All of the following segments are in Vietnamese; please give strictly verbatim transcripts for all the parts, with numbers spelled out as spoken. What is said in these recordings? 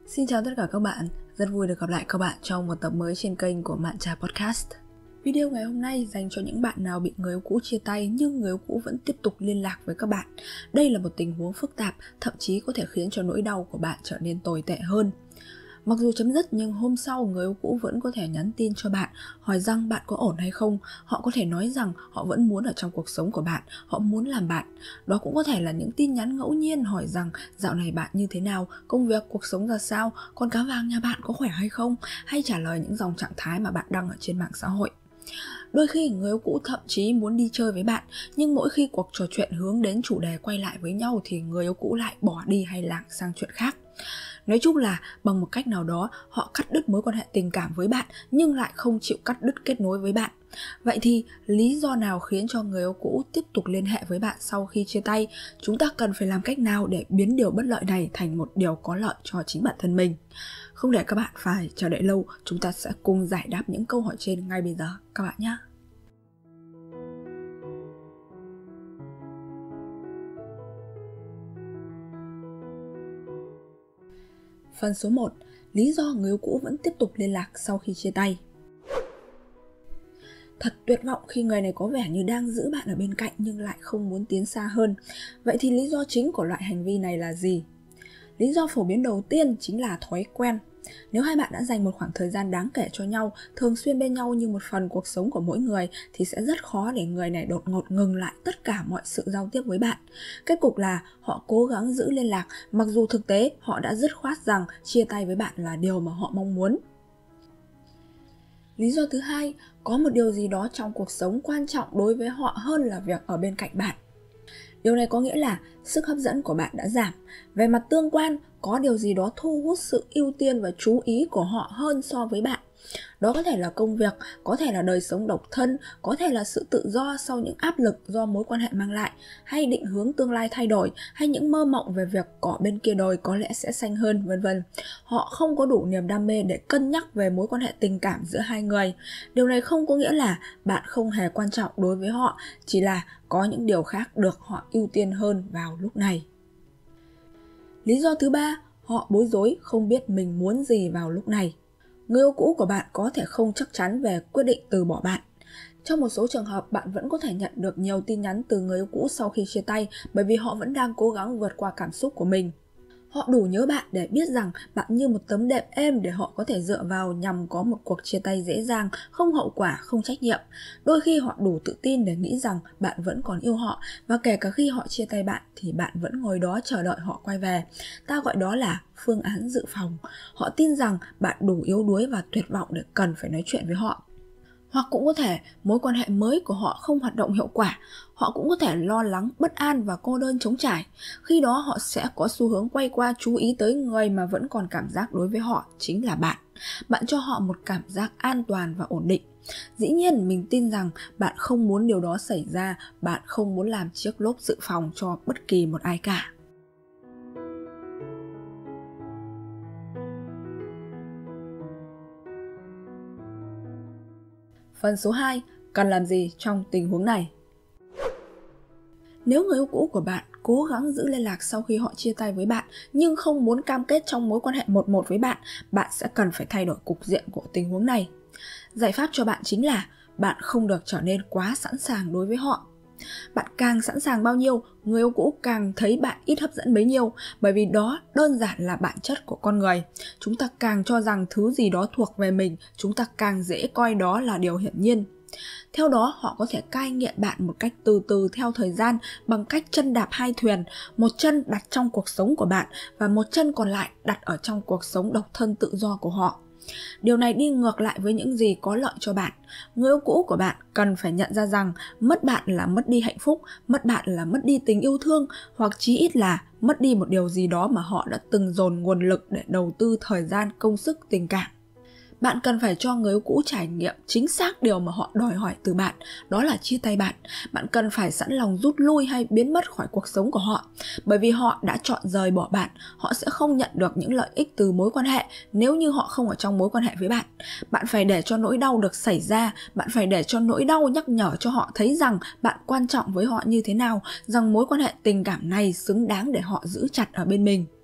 Xin chào tất cả các bạn, rất vui được gặp lại các bạn trong một tập mới trên kênh của Mạn Trà Podcast. Video ngày hôm nay dành cho những bạn nào bị người yêu cũ chia tay nhưng người yêu cũ vẫn tiếp tục liên lạc với các bạn. Đây là một tình huống phức tạp, thậm chí có thể khiến cho nỗi đau của bạn trở nên tồi tệ hơn. Mặc dù chấm dứt nhưng hôm sau người yêu cũ vẫn có thể nhắn tin cho bạn, hỏi rằng bạn có ổn hay không. Họ có thể nói rằng họ vẫn muốn ở trong cuộc sống của bạn, họ muốn làm bạn. Đó cũng có thể là những tin nhắn ngẫu nhiên hỏi rằng dạo này bạn như thế nào, công việc, cuộc sống ra sao, con cá vàng nhà bạn có khỏe hay không, hay trả lời những dòng trạng thái mà bạn đăng ở trên mạng xã hội. Đôi khi người yêu cũ thậm chí muốn đi chơi với bạn, nhưng mỗi khi cuộc trò chuyện hướng đến chủ đề quay lại với nhau thì người yêu cũ lại bỏ đi hay lảng sang chuyện khác. Nói chung là bằng một cách nào đó họ cắt đứt mối quan hệ tình cảm với bạn nhưng lại không chịu cắt đứt kết nối với bạn. Vậy thì lý do nào khiến cho người yêu cũ tiếp tục liên hệ với bạn sau khi chia tay? Chúng ta cần phải làm cách nào để biến điều bất lợi này thành một điều có lợi cho chính bản thân mình? Không để các bạn phải chờ đợi lâu, chúng ta sẽ cùng giải đáp những câu hỏi trên ngay bây giờ các bạn nhé. Phần số một. Lý do người yêu cũ vẫn tiếp tục liên lạc sau khi chia tay. Thật tuyệt vọng khi người này có vẻ như đang giữ bạn ở bên cạnh nhưng lại không muốn tiến xa hơn. Vậy thì lý do chính của loại hành vi này là gì? Lý do phổ biến đầu tiên chính là thói quen. Nếu hai bạn đã dành một khoảng thời gian đáng kể cho nhau, thường xuyên bên nhau như một phần cuộc sống của mỗi người, thì sẽ rất khó để người này đột ngột ngừng lại tất cả mọi sự giao tiếp với bạn. Kết cục là họ cố gắng giữ liên lạc, mặc dù thực tế họ đã dứt khoát rằng chia tay với bạn là điều mà họ mong muốn. Lý do thứ hai, có một điều gì đó trong cuộc sống quan trọng đối với họ hơn là việc ở bên cạnh bạn. Điều này có nghĩa là sức hấp dẫn của bạn đã giảm. Về mặt tương quan, có điều gì đó thu hút sự ưu tiên và chú ý của họ hơn so với bạn. Đó có thể là công việc, có thể là đời sống độc thân, có thể là sự tự do sau những áp lực do mối quan hệ mang lại, hay định hướng tương lai thay đổi, hay những mơ mộng về việc cỏ bên kia đồi có lẽ sẽ xanh hơn, vân vân. Họ không có đủ niềm đam mê để cân nhắc về mối quan hệ tình cảm giữa hai người. Điều này không có nghĩa là bạn không hề quan trọng đối với họ, chỉ là có những điều khác được họ ưu tiên hơn vào lúc này. Lý do thứ ba, họ bối rối không biết mình muốn gì vào lúc này. Người yêu cũ của bạn có thể không chắc chắn về quyết định từ bỏ bạn. Trong một số trường hợp, bạn vẫn có thể nhận được nhiều tin nhắn từ người yêu cũ sau khi chia tay bởi vì họ vẫn đang cố gắng vượt qua cảm xúc của mình. Họ đủ nhớ bạn để biết rằng bạn như một tấm đệm êm để họ có thể dựa vào nhằm có một cuộc chia tay dễ dàng, không hậu quả, không trách nhiệm. Đôi khi họ đủ tự tin để nghĩ rằng bạn vẫn còn yêu họ, và kể cả khi họ chia tay bạn thì bạn vẫn ngồi đó chờ đợi họ quay về. Ta gọi đó là phương án dự phòng. Họ tin rằng bạn đủ yếu đuối và tuyệt vọng để cần phải nói chuyện với họ. Hoặc cũng có thể mối quan hệ mới của họ không hoạt động hiệu quả. Họ cũng có thể lo lắng, bất an và cô đơn trống trải. Khi đó họ sẽ có xu hướng quay qua chú ý tới người mà vẫn còn cảm giác đối với họ, chính là bạn. Bạn cho họ một cảm giác an toàn và ổn định. Dĩ nhiên mình tin rằng bạn không muốn điều đó xảy ra, bạn không muốn làm chiếc lốp dự phòng cho bất kỳ một ai cả. Phần số hai, cần làm gì trong tình huống này? Nếu người yêu cũ của bạn cố gắng giữ liên lạc sau khi họ chia tay với bạn nhưng không muốn cam kết trong mối quan hệ một một với bạn, bạn sẽ cần phải thay đổi cục diện của tình huống này. Giải pháp cho bạn chính là bạn không được trở nên quá sẵn sàng đối với họ. Bạn càng sẵn sàng bao nhiêu, người yêu cũ càng thấy bạn ít hấp dẫn bấy nhiêu, bởi vì đó đơn giản là bản chất của con người. Chúng ta càng cho rằng thứ gì đó thuộc về mình, chúng ta càng dễ coi đó là điều hiển nhiên. Theo đó, họ có thể cai nghiện bạn một cách từ từ theo thời gian bằng cách chân đạp hai thuyền, một chân đặt trong cuộc sống của bạn và một chân còn lại đặt ở trong cuộc sống độc thân tự do của họ. Điều này đi ngược lại với những gì có lợi cho bạn. Người yêu cũ của bạn cần phải nhận ra rằng mất bạn là mất đi hạnh phúc, mất bạn là mất đi tình yêu thương, hoặc chí ít là mất đi một điều gì đó mà họ đã từng dồn nguồn lực để đầu tư thời gian, công sức, tình cảm. Bạn cần phải cho người yêu cũ trải nghiệm chính xác điều mà họ đòi hỏi từ bạn, đó là chia tay bạn. Bạn cần phải sẵn lòng rút lui hay biến mất khỏi cuộc sống của họ, bởi vì họ đã chọn rời bỏ bạn. Họ sẽ không nhận được những lợi ích từ mối quan hệ nếu như họ không ở trong mối quan hệ với bạn. Bạn phải để cho nỗi đau được xảy ra, bạn phải để cho nỗi đau nhắc nhở cho họ thấy rằng bạn quan trọng với họ như thế nào, rằng mối quan hệ tình cảm này xứng đáng để họ giữ chặt ở bên mình.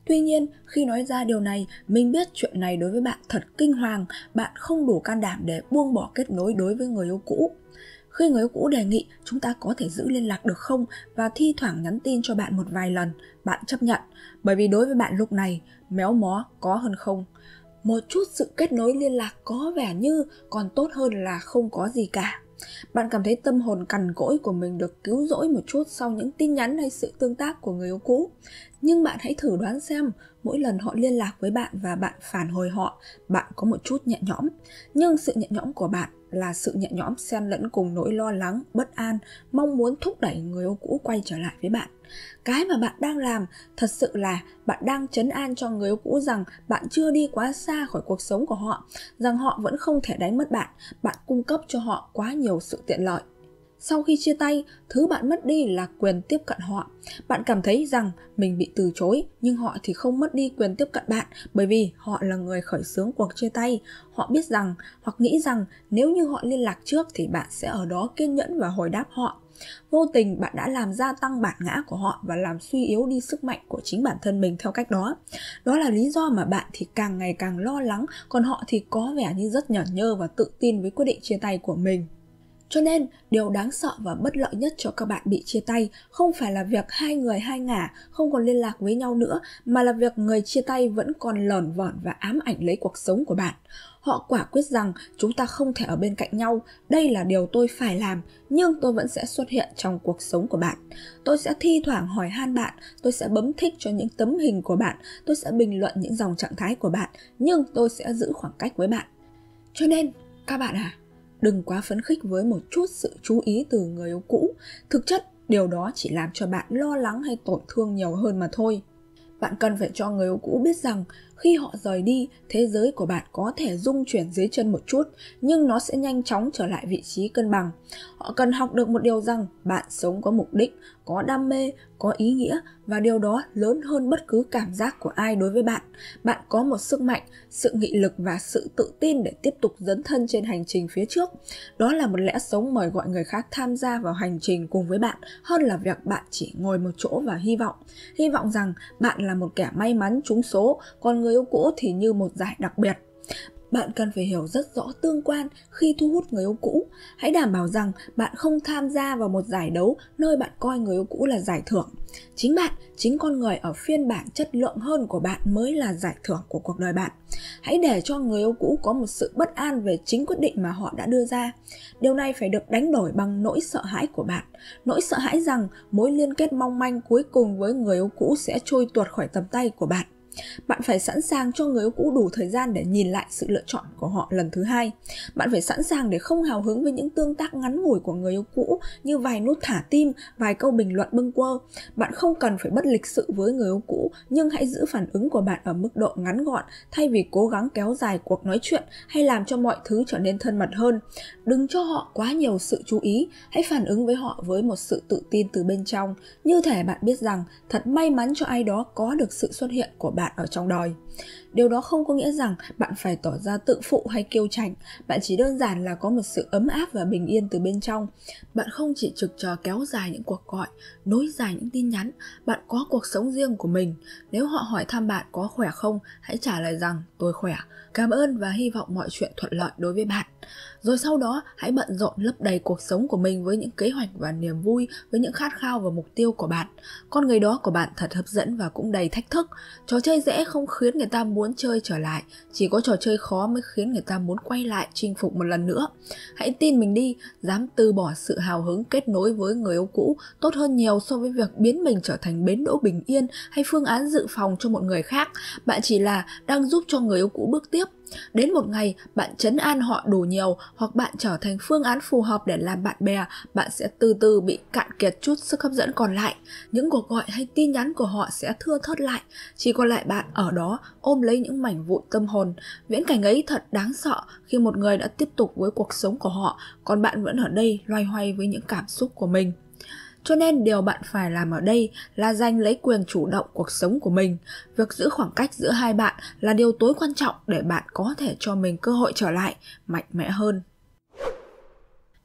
Tuy nhiên, khi nói ra điều này, mình biết chuyện này đối với bạn thật kinh hoàng, bạn không đủ can đảm để buông bỏ kết nối đối với người yêu cũ. Khi người yêu cũ đề nghị chúng ta có thể giữ liên lạc được không và thi thoảng nhắn tin cho bạn một vài lần, bạn chấp nhận, bởi vì đối với bạn lúc này, méo mó có hơn không. Một chút sự kết nối liên lạc có vẻ như còn tốt hơn là không có gì cả. Bạn cảm thấy tâm hồn cằn cỗi của mình được cứu rỗi một chút sau những tin nhắn hay sự tương tác của người yêu cũ. Nhưng bạn hãy thử đoán xem, mỗi lần họ liên lạc với bạn và bạn phản hồi họ, bạn có một chút nhẹ nhõm. Nhưng sự nhẹ nhõm của bạn là sự nhẹ nhõm xen lẫn cùng nỗi lo lắng, bất an, mong muốn thúc đẩy người yêu cũ quay trở lại với bạn. Cái mà bạn đang làm thật sự là bạn đang trấn an cho người yêu cũ rằng bạn chưa đi quá xa khỏi cuộc sống của họ, rằng họ vẫn không thể đánh mất bạn, bạn cung cấp cho họ quá nhiều sự tiện lợi. Sau khi chia tay, thứ bạn mất đi là quyền tiếp cận họ. Bạn cảm thấy rằng mình bị từ chối, nhưng họ thì không mất đi quyền tiếp cận bạn, bởi vì họ là người khởi xướng cuộc chia tay. Họ biết rằng hoặc nghĩ rằng nếu như họ liên lạc trước thì bạn sẽ ở đó kiên nhẫn và hồi đáp họ. Vô tình bạn đã làm gia tăng bản ngã của họ và làm suy yếu đi sức mạnh của chính bản thân mình theo cách đó. Đó là lý do mà bạn thì càng ngày càng lo lắng, còn họ thì có vẻ như rất nhởn nhơ và tự tin với quyết định chia tay của mình. Cho nên, điều đáng sợ và bất lợi nhất cho các bạn bị chia tay không phải là việc hai người hai ngả không còn liên lạc với nhau nữa, mà là việc người chia tay vẫn còn lởn vởn và ám ảnh lấy cuộc sống của bạn. Họ quả quyết rằng chúng ta không thể ở bên cạnh nhau, đây là điều tôi phải làm, nhưng tôi vẫn sẽ xuất hiện trong cuộc sống của bạn. Tôi sẽ thi thoảng hỏi han bạn, tôi sẽ bấm thích cho những tấm hình của bạn, tôi sẽ bình luận những dòng trạng thái của bạn, nhưng tôi sẽ giữ khoảng cách với bạn. Cho nên, các bạn à, đừng quá phấn khích với một chút sự chú ý từ người yêu cũ. Thực chất, điều đó chỉ làm cho bạn lo lắng hay tổn thương nhiều hơn mà thôi. Bạn cần phải cho người yêu cũ biết rằng khi họ rời đi, thế giới của bạn có thể rung chuyển dưới chân một chút, nhưng nó sẽ nhanh chóng trở lại vị trí cân bằng. Họ cần học được một điều rằng bạn sống có mục đích, có đam mê, có ý nghĩa, và điều đó lớn hơn bất cứ cảm giác của ai đối với bạn. Bạn có một sức mạnh, sự nghị lực và sự tự tin để tiếp tục dấn thân trên hành trình phía trước. Đó là một lẽ sống mời gọi người khác tham gia vào hành trình cùng với bạn, hơn là việc bạn chỉ ngồi một chỗ và hy vọng. Hy vọng rằng bạn là một kẻ may mắn trúng số, còn người yêu cũ thì như một giải đặc biệt. Bạn cần phải hiểu rất rõ tương quan khi thu hút người yêu cũ. Hãy đảm bảo rằng bạn không tham gia vào một giải đấu nơi bạn coi người yêu cũ là giải thưởng. Chính bạn, chính con người ở phiên bản chất lượng hơn của bạn mới là giải thưởng của cuộc đời bạn. Hãy để cho người yêu cũ có một sự bất an về chính quyết định mà họ đã đưa ra. Điều này phải được đánh đổi bằng nỗi sợ hãi của bạn. Nỗi sợ hãi rằng mối liên kết mong manh cuối cùng với người yêu cũ sẽ trôi tuột khỏi tầm tay của bạn. Bạn phải sẵn sàng cho người yêu cũ đủ thời gian để nhìn lại sự lựa chọn của họ lần thứ hai. Bạn phải sẵn sàng để không hào hứng với những tương tác ngắn ngủi của người yêu cũ như vài nút thả tim, vài câu bình luận bâng quơ. Bạn không cần phải bất lịch sự với người yêu cũ, nhưng hãy giữ phản ứng của bạn ở mức độ ngắn gọn thay vì cố gắng kéo dài cuộc nói chuyện hay làm cho mọi thứ trở nên thân mật hơn. Đừng cho họ quá nhiều sự chú ý, hãy phản ứng với họ với một sự tự tin từ bên trong, như thể bạn biết rằng thật may mắn cho ai đó có được sự xuất hiện của bạn ở trong đời. Điều đó không có nghĩa rằng bạn phải tỏ ra tự phụ hay kiêu chảnh, bạn chỉ đơn giản là có một sự ấm áp và bình yên từ bên trong. Bạn không chỉ trực chờ kéo dài những cuộc gọi, nối dài những tin nhắn, bạn có cuộc sống riêng của mình. Nếu họ hỏi thăm bạn có khỏe không, hãy trả lời rằng tôi khỏe, cảm ơn và hy vọng mọi chuyện thuận lợi đối với bạn. Rồi sau đó, hãy bận rộn lấp đầy cuộc sống của mình với những kế hoạch và niềm vui, với những khát khao và mục tiêu của bạn. Con người đó của bạn thật hấp dẫn và cũng đầy thách thức. Trò chơi dễ không khiến người ta muốn chơi trở lại, chỉ có trò chơi khó mới khiến người ta muốn quay lại chinh phục một lần nữa. Hãy tin mình đi, dám từ bỏ sự hào hứng kết nối với người yêu cũ tốt hơn nhiều so với việc biến mình trở thành bến đỗ bình yên hay phương án dự phòng cho một người khác. Bạn chỉ là đang giúp cho người yêu cũ bước tiếp. Đến một ngày bạn trấn an họ đủ nhiều, hoặc bạn trở thành phương án phù hợp để làm bạn bè, bạn sẽ từ từ bị cạn kiệt chút sức hấp dẫn còn lại. Những cuộc gọi hay tin nhắn của họ sẽ thưa thớt lại, chỉ còn lại bạn ở đó ôm lấy những mảnh vụn tâm hồn. Viễn cảnh ấy thật đáng sợ khi một người đã tiếp tục với cuộc sống của họ, còn bạn vẫn ở đây loay hoay với những cảm xúc của mình. Cho nên điều bạn phải làm ở đây là giành lấy quyền chủ động cuộc sống của mình. Việc giữ khoảng cách giữa hai bạn là điều tối quan trọng để bạn có thể cho mình cơ hội trở lại mạnh mẽ hơn.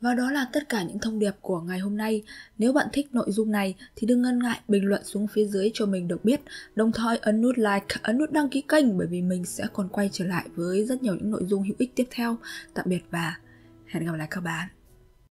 Và đó là tất cả những thông điệp của ngày hôm nay. Nếu bạn thích nội dung này thì đừng ngần ngại bình luận xuống phía dưới cho mình được biết. Đồng thời ấn nút like, ấn nút đăng ký kênh bởi vì mình sẽ còn quay trở lại với rất nhiều những nội dung hữu ích tiếp theo. Tạm biệt và hẹn gặp lại các bạn.